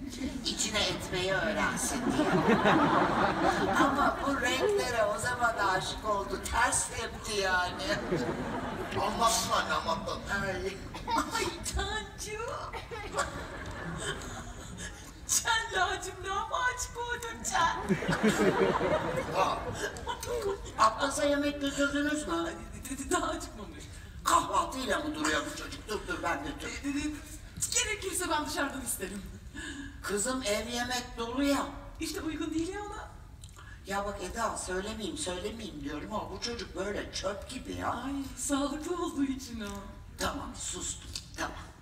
İçine etmeyi öğrensin diye. Ama bu renklere o zaman aşık oldu. Ters tepti yani. Anlattın anne, anlattın. Ay Tancu. Sen lacimden mı aşık oldun sen? Abbas'a yemek götürdünüz mü? Daha acıkmamış. Kahvaltıyla mı duruyor bu çocuk? Dur ben götürürüm. Gerekirse ben dışarıdan isterim. Kızım ev yemek dolu ya. İşte uygun değil ya ona. Ya bak Eda söylemeyeyim diyorum ama bu çocuk böyle çöp gibi ya. Ay sağlıklı olduğu için o. Tamam sustum tamam.